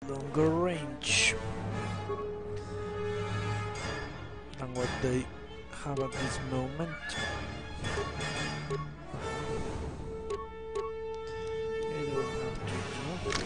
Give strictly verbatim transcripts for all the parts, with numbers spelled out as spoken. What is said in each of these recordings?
longer range than what they have at this moment. They don't have to do.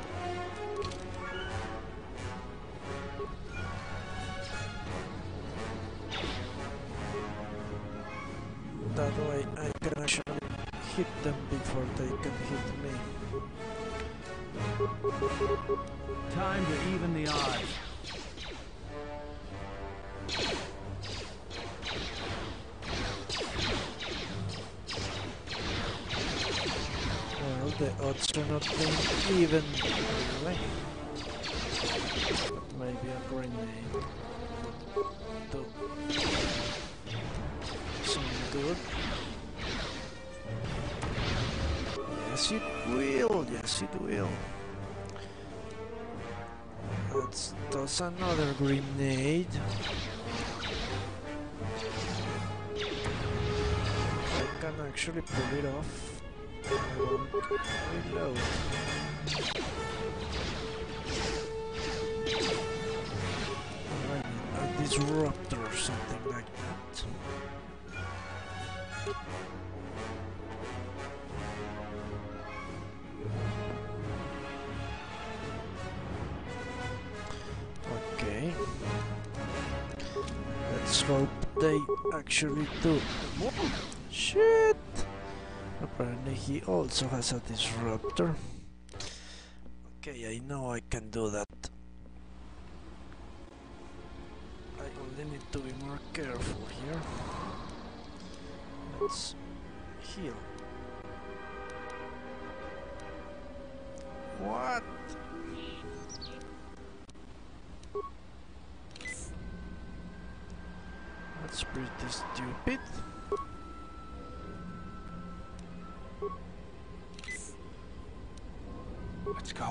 That way I can actually hit them before they can hit me. Time to even the odds. Well, the odds are not being even anyway. But maybe a grenade do some good. Yes, it will. Yes, it will. Let's toss another grenade. I can actually pull it off. I won't reload. I mean, a disruptor or something like that. Okay. Let's hope they actually do. Shit! Apparently he also has a disruptor. Okay, I know I can do that. I only need to be more careful here. Let's heal. What? That's pretty stupid. Let's go.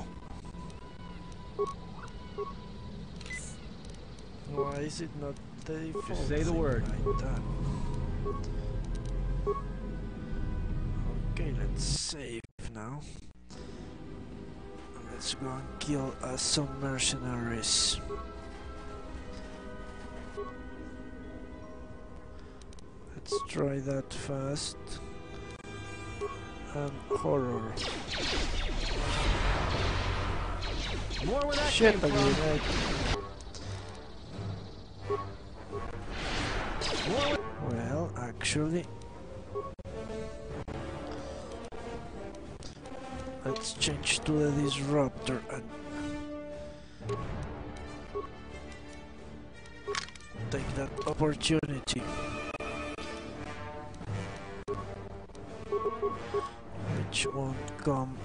Why is it not the default? Just say the thing word. Like that? Okay, let's save now. Let's go and kill uh, some mercenaries. Let's try that fast. And horror. More where that Shit, came a from. grenade. More Well, actually, let's change to the disruptor and take that opportunity, which won't come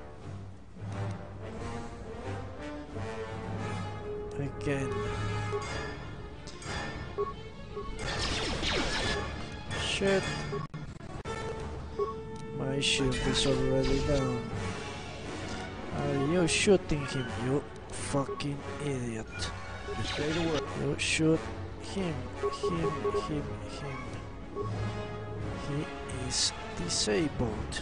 again. Shit. My shield is already down. Are you shooting him, you fucking idiot? Just say the word. You shoot him, him, him, him. He is disabled.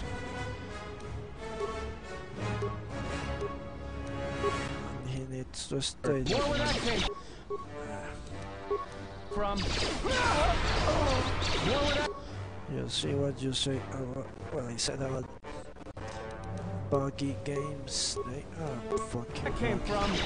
And he needs to stay More where that there. came from. More where that. You see what you say about, well, I said about buggy games, they are fucking That came buggy. from.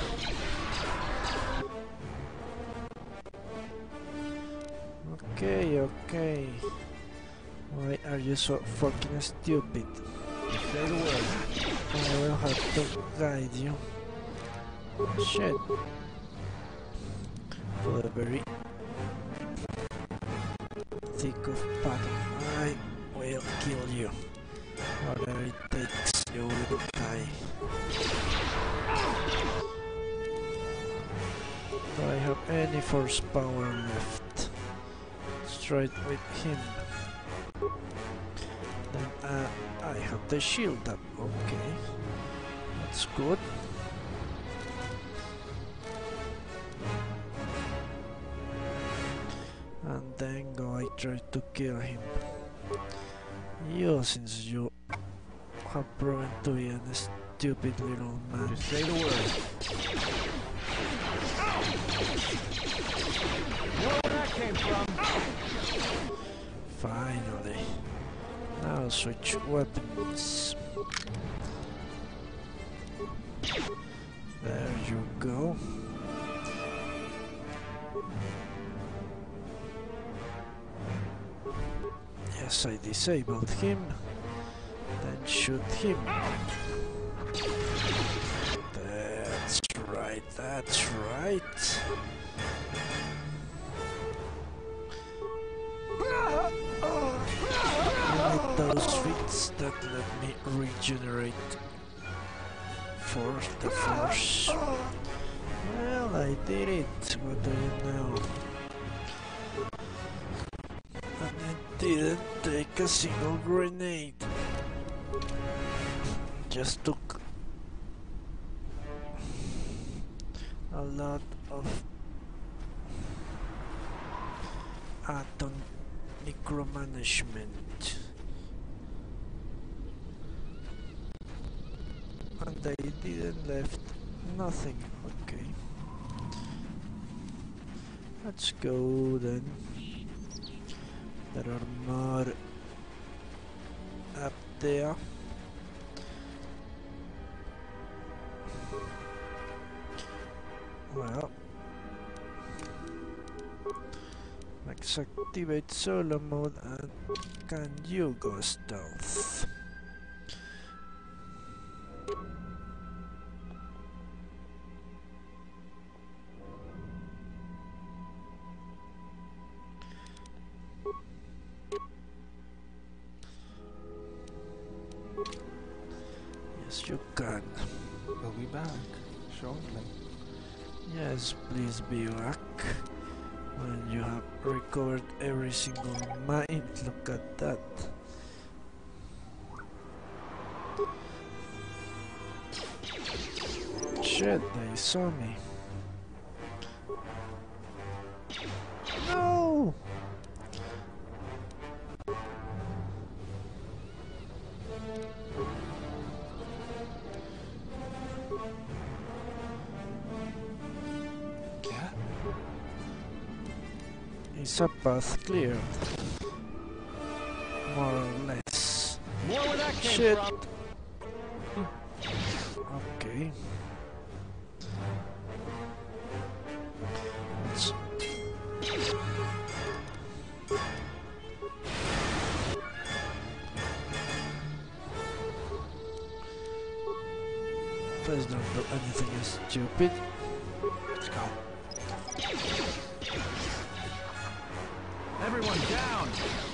Okay, okay. Why are you so fucking stupid? Just say the word. I will have to guide you. Shit. For the very thick of battle, I will kill you. Whatever it takes, you will die. Do I have any force power left? Let's try it with him. Then uh, I have the shield up. Okay, that's good. And then go I try to kill him. You, since you have proven to be an stupid little man. Just say the word. Know where that came from? Finally. Now switch weapons. There you go. Yes, I disabled him. Then shoot him. That's right, that's right. I need those feats that let me regenerate for the force. Well, I did it. What do you know? And I didn't take a single grenade. Just took a lot of atom micromanagement. And they didn't left nothing. Okay. Let's go then. There are more up there. Well, let's activate solo mode and can you go stealth? Yes, you can. We'll be back shortly. Yes, please be back when you have recovered every single mine. Look at that. Shit, they saw me. No! Is a path cleared? More or less. More where that came Shit. from. Okay. Let's please don't do anything stupid. Let's go. Everyone down!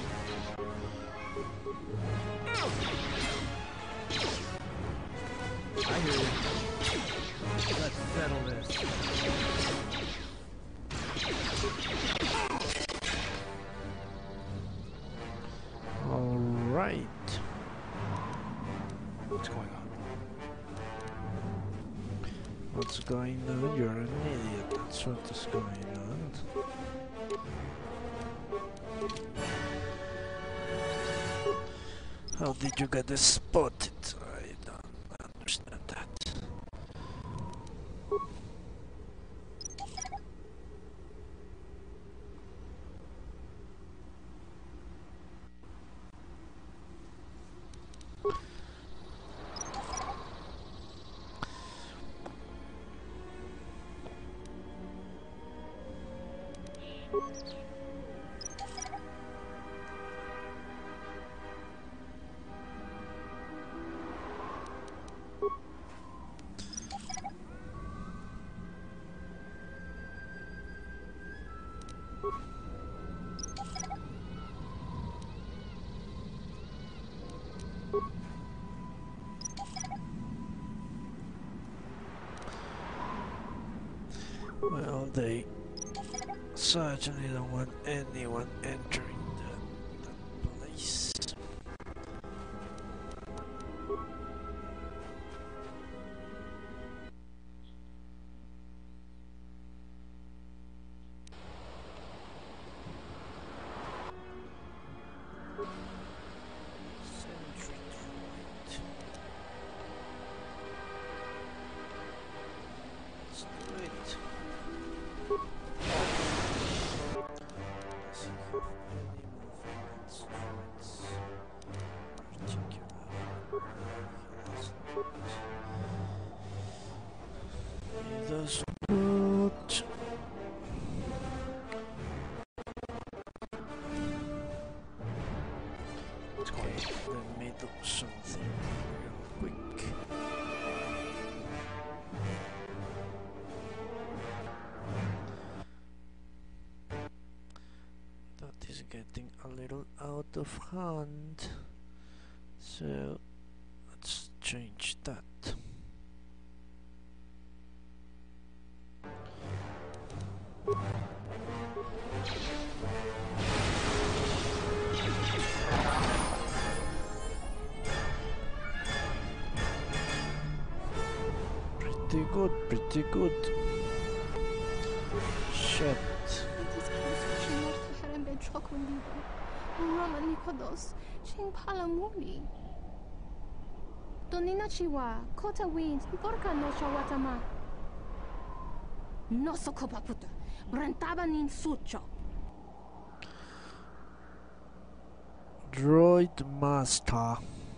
I hear you. Let's settle this. All right. What's going on? What's going on? You're an idiot. That's what is going on. How did you get spotted? I don't understand that. Well, they certainly don't want anyone entering the, the place. Sentry droid. Does he have any movement strengths? Particular. He does not. Okay, let me do something real quick. That is getting a little out of hand, so let's change that. Pretty good, pretty good. Shit. Donina chiwa, kota wins, porca no shawatama. No so copaputa, brantaba nin sucho. Droid Master.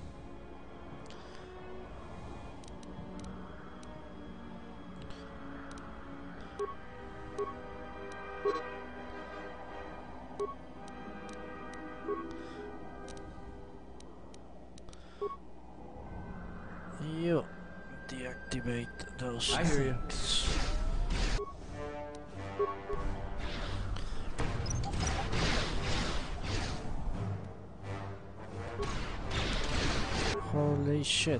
You deactivate those I hear you. things. Holy shit.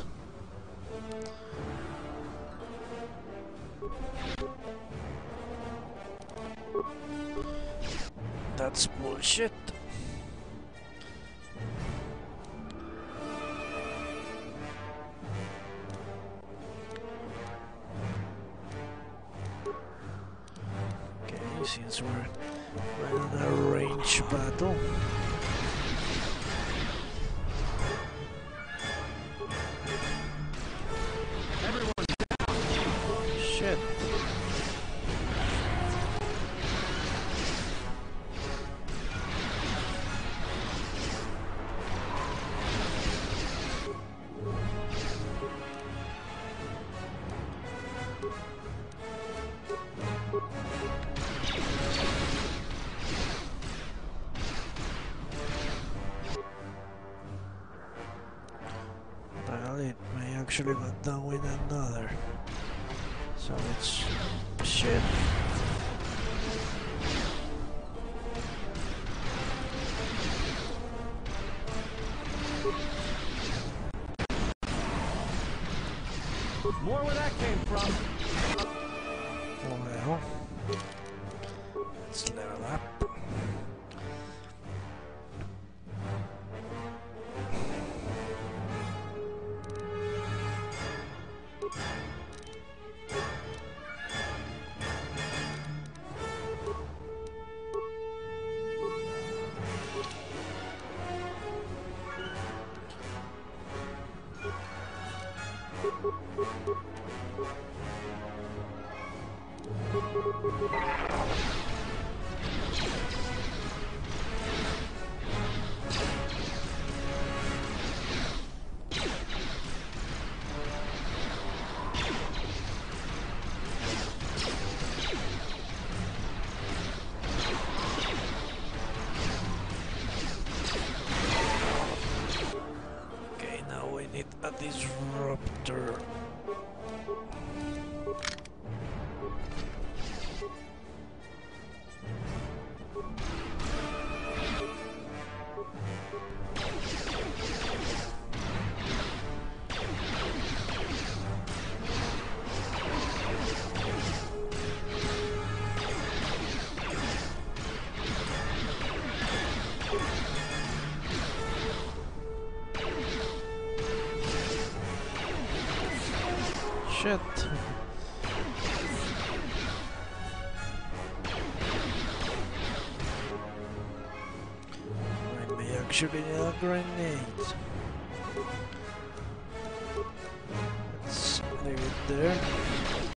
That's bullshit. Okay, since we're in a range battle. Shit. Well, it may actually go down with another. So it's shit. More where that came from. Well, let's level up. Okay, now we need a disruptor. Shit. I may actually need a grenade. Let's leave it there.